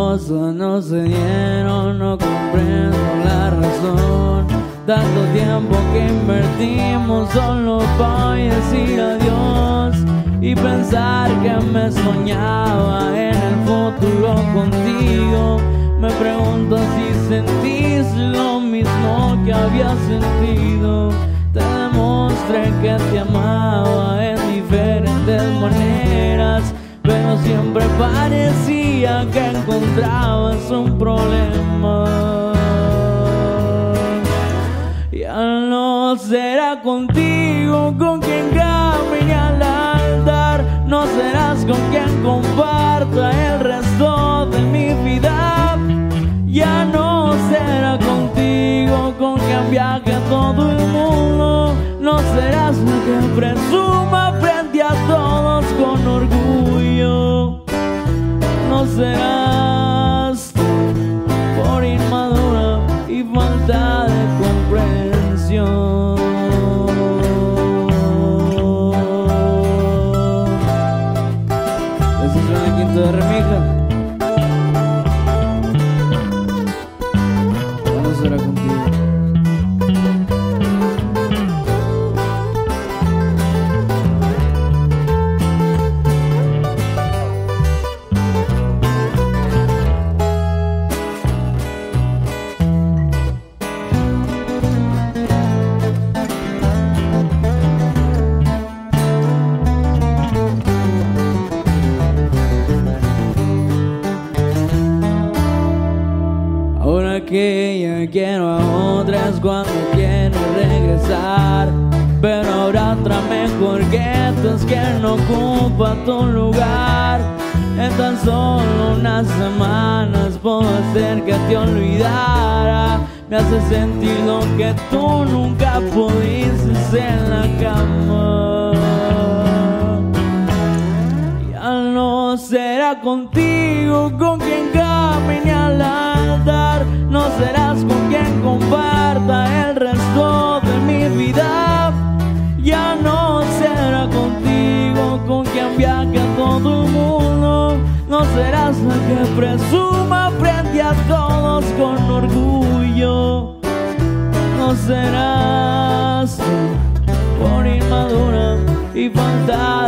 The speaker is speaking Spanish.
cosas no se dieron, no comprendo la razón. Tanto tiempo que invertimos solo para decir adiós y pensar que me soñaba en el futuro contigo. Me pregunto si sentís lo mismo que había sentido. Te demostré que te amaba en diferentes maneras, pero siempre parecía que encontrabas un problema. Ya no será contigo con quien camine al altar, no serás con quien comparta el resto de mi vida. Ya no será contigo con quien viaje a todo el mundo, no serás la que presuma frente a todos con orgullo. No serás tú por inmadura y falta de comprensión. Eso es el quinto de Remija. Será contigo. Ahora que ya quiero a otras cuando quiero regresar, pero habrá otra mejor que tú, es que no ocupa tu lugar. En tan solo unas semanas puedo hacer que te olvidara. Me hace sentir lo que tú nunca pudiste en la cama. Ya no será contigo con quien camine al altar, no serás con quien comparta el resto de mi vida. Ya no será contigo con quien viaje a todo el mundo, no serás la que presuma frente a todos con orgullo. No serás tú por inmadura y falta